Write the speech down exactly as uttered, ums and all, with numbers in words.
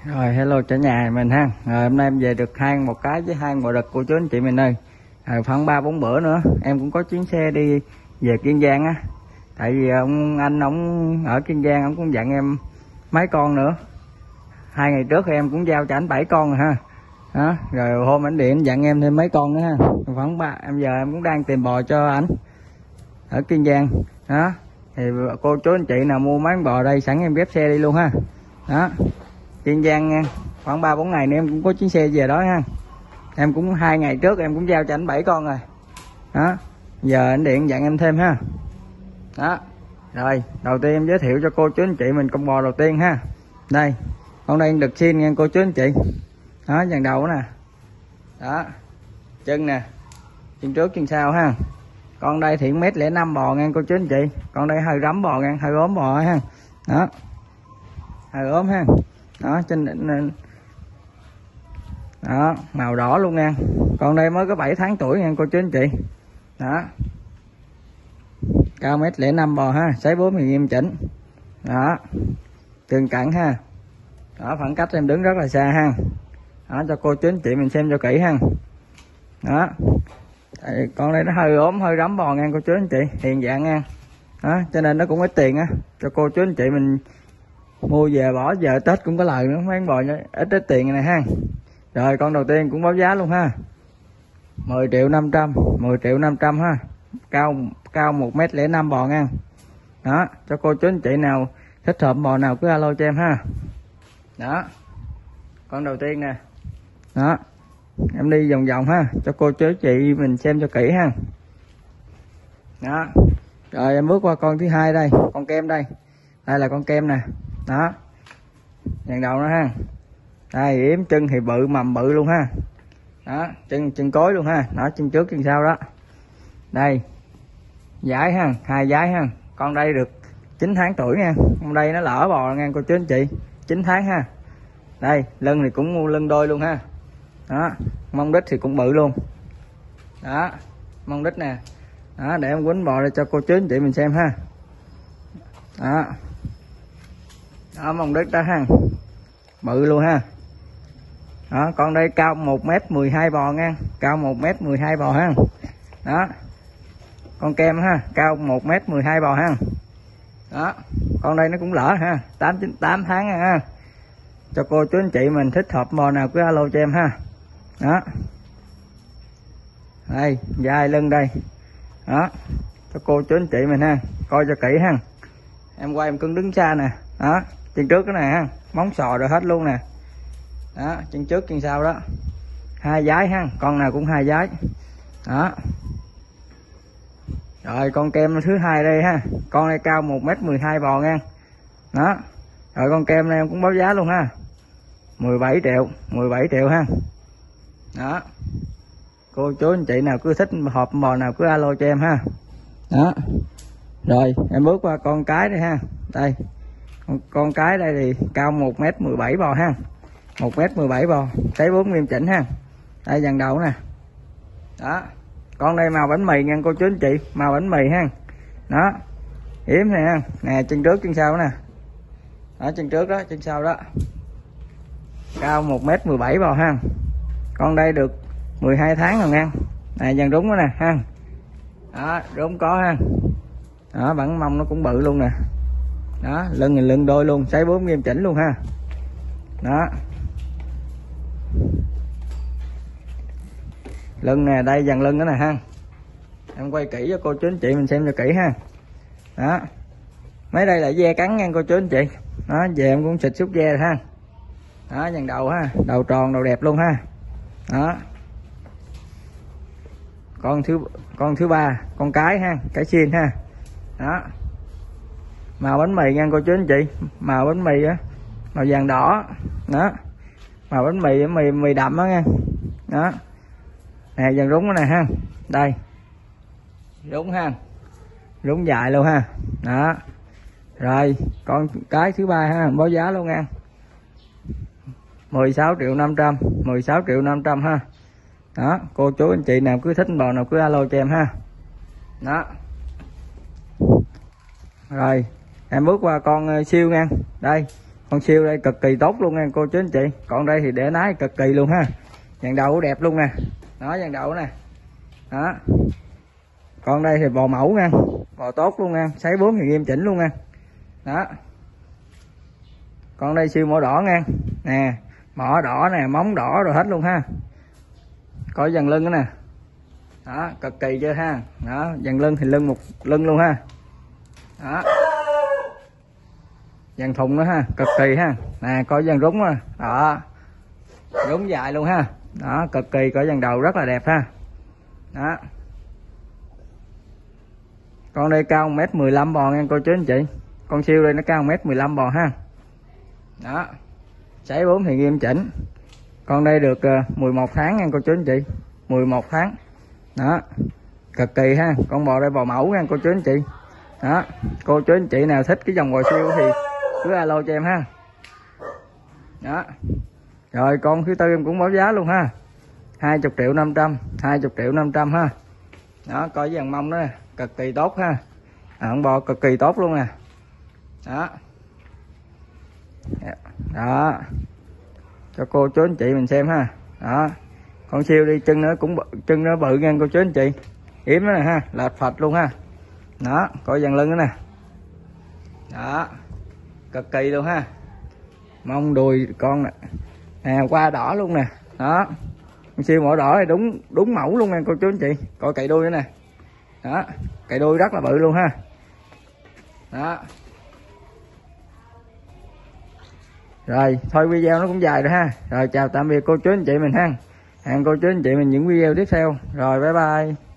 Rồi hello cả nhà mình ha. Rồi, hôm nay em về được hai một cái với hai bộ đực của chú anh chị mình ơi. Rồi, khoảng ba bốn bữa nữa em cũng có chuyến xe đi về Kiên Giang á. Tại vì ông anh ông ở Kiên Giang ông cũng dặn em mấy con nữa. Hai ngày trước em cũng giao cho anh bảy con rồi ha. Đó, rồi hôm anh điện dặn em thêm mấy con nữa ha. Khoảng ba em giờ em cũng đang tìm bò cho ảnh ở Kiên Giang. Đó. Thì cô chú anh chị nào mua mấy con bò đây sẵn em ghép xe đi luôn ha. Đó. Kiên Giang nha, khoảng ba bốn ngày nữa em cũng có chuyến xe về đó ha. Em cũng hai ngày trước em cũng giao cho anh bảy con rồi. Đó. Giờ anh điện dặn em thêm ha. Đó. Rồi, đầu tiên em giới thiệu cho cô chú anh chị mình con bò đầu tiên ha. Đây, con đây được xin nha cô chú anh chị. Đó, dàn đầu nè. Đó. Chân nè. Chân trước chân sau ha. Con đây thì mét lẻ năm bò nha cô chú anh chị. Con đây hơi rắm bò nha, hơi ốm bò ha. Đó. Hơi ốm ha. Đó, trên đỉnh đó, màu đỏ luôn nha. Con đây mới có bảy tháng tuổi nha cô chú anh chị. Đó. Cao mét lẻ năm bò ha, sấy bốn thì nghiêm chỉnh. Đó. Chân cẳng ha. Đó, khoảng cách em đứng rất là xa ha. Đó, cho cô chú anh chị mình xem cho kỹ ha. Đó. Tại con đây nó hơi ốm, hơi rắm bò nha cô chú anh chị, hiền dạng nha. Đó, cho nên nó cũng ít tiền á, cho cô chú anh chị mình mua về bỏ giờ Tết cũng có lời nữa, mấy con bò ít ít tiền này ha. Rồi con đầu tiên cũng báo giá luôn ha. mười triệu năm trăm, mười triệu năm trăm ha. Cao cao một mét lẻ năm bò nha. Đó, cho cô chú anh chị nào thích hợp bò nào cứ alo cho em ha. Đó. Con đầu tiên nè. Đó. Em đi vòng vòng ha, cho cô chú anh chị mình xem cho kỹ ha. Đó. Rồi em bước qua con thứ hai đây, con kem đây. Đây là con kem nè. Đó. Dàn đầu nó ha. Đây yếm chân thì bự mầm bự luôn ha. Đó, chân chân cối luôn ha. Đó, chân trước chân sau đó. Đây. Dái ha, hai dái ha. Con đây được chín tháng tuổi nha. Con đây nó lỡ bò nha cô chú anh chị. chín tháng ha. Đây, lưng thì cũng lưng đôi luôn ha. Đó, mông đít thì cũng bự luôn. Đó, mông đít nè. Đó, để em quýnh bò để cho cô chú anh chị mình xem ha. Đó. Đó, mông đít đó ha. Bự luôn ha. Đó, con đây cao một mét mười hai bò nha. Cao một mét mười hai bò ha. Đó. Con kem ha, cao một mét mười hai bò ha. Đó. Con đây nó cũng lỡ ha, tám chín tám tháng ha. Cho cô chú anh chị mình thích hợp bò nào cứ alo cho em ha. Đó. Đây, dài lưng đây. Đó. Cho cô chú anh chị mình ha, coi cho kỹ ha. Em quay em cưng đứng xa nè. Đó, chân trước cái này ha, móng sò rồi hết luôn nè. Đó, chân trước chân sau đó. Hai dái ha, con nào cũng hai dái. Đó. Rồi con kem thứ hai đây ha. Con này cao một mét mười hai bò nha. Đó. Rồi con kem này em cũng báo giá luôn ha. mười bảy triệu, mười bảy triệu ha. Đó. Cô chú anh chị nào cứ thích hộp bò nào cứ alo cho em ha. Đó. Rồi em bước qua con cái đây ha. Đây. Con, con cái đây thì cao một mét mười bảy bò ha. một mét mười bảy bò, sấy bốn nghiêm chỉnh ha. Đây dàn đầu nè. Đó. Con đây màu bánh mì nha cô chú anh chị, màu bánh mì ha. Đó. Yếm này ha. Nè chân trước chân sau nè. Đó, chân trước đó, chân sau đó. Cao một mét mười bảy bò ha. Con đây được mười hai tháng rồi nha. Này dàn rúng đó nè ha. Đó, rúng có ha. Đó, bản mông nó cũng bự luôn nè. Đó, lưng thì lưng đôi luôn, sấy bốn nghiêm chỉnh luôn ha. Đó. Lưng nè, đây dàn lưng đó nè ha. Em quay kỹ cho cô chú anh chị mình xem cho kỹ ha. Đó. Mấy đây là ve cắn nha cô chú anh chị. Đó, về em cũng xịt xúc ve rồi ha. Đó, dàn đầu ha, đầu tròn đầu đẹp luôn ha. Đó. Con thứ con thứ ba, con cái ha, cái xiên ha. Đó. Màu bánh mì nha cô chú anh chị, màu bánh mì á, màu vàng đỏ. Đó. Màu bánh mì mì mì đậm đó nha. Đó. Nè dàn rúng đó nè ha. Đây. Rúng ha. Rúng dài luôn ha. Đó. Rồi, con cái thứ ba ha, báo giá luôn nha. mười sáu triệu năm trăm, mười sáu triệu năm trăm ha. Đó, cô chú anh chị nào cứ thích bò nào cứ alo cho em ha. Đó. Rồi, em bước qua con siêu nha. Đây, Con siêu đây cực kỳ tốt luôn nha cô chú anh chị. Còn đây thì để nái cực kỳ luôn ha. Dàn đầu đẹp luôn nè. Đó, dàn đầu nè. Đó. Còn đây thì bò mẫu nha, bò tốt luôn nha, sấy bướm thì nghiêm chỉnh luôn nha. Đó. Còn đây siêu mỏ đỏ nha. Nè, mỏ đỏ nè, móng đỏ rồi hết luôn ha. Coi dàn lưng nữa nè. Đó, cực kỳ chưa ha. Đó, dàn lưng thì lưng một lưng luôn ha. Đó. Dàn thùng nữa ha, cực kỳ ha. Nè, coi dàn rúng nè. Đó. Rúng dài luôn ha. Đó, cực kỳ, coi dàn đầu rất là đẹp ha. Đó. Con đây cao một mét mười lăm bò nha cô chú anh chị. Con siêu đây nó cao một mét mười lăm bò ha. Đó. Sấy bướm thì nghiêm chỉnh. Con đây được uh, mười một tháng nha cô chú anh chị. mười một tháng. Đó. Cực kỳ ha. Con bò đây bò mẫu nha cô chú anh chị. Đó. Cô chú anh chị nào thích cái dòng bò siêu thì cứ alo cho em ha. Đó. Rồi con thứ tư em cũng báo giá luôn ha. hai mươi triệu năm trăm, hai mươi triệu năm trăm ha. Đó, coi dàn mông đó nè, cực kỳ tốt ha. À, con bò cực kỳ tốt luôn nè. Đó. Đó. Cho cô chú anh chị mình xem ha. Đó. Con siêu đi chân nó cũng chân nó bự nha cô chú anh chị. Yếm đó nè ha, lệch phạch luôn ha. Đó, coi dàn lưng đó nè. Đó. Cực kỳ luôn ha. Mông đùi con nè. À, qua đỏ luôn nè. Đó. Con siêu mỏ đỏ này đúng đúng mẫu luôn nha cô chú anh chị. Coi cậy đuôi nữa nè. Đó, cậy đuôi rất là bự luôn ha. Đó. Rồi, thôi video nó cũng dài rồi ha. Rồi chào tạm biệt cô chú anh chị mình ha. Hẹn cô chú anh chị mình những video tiếp theo. Rồi bye bye.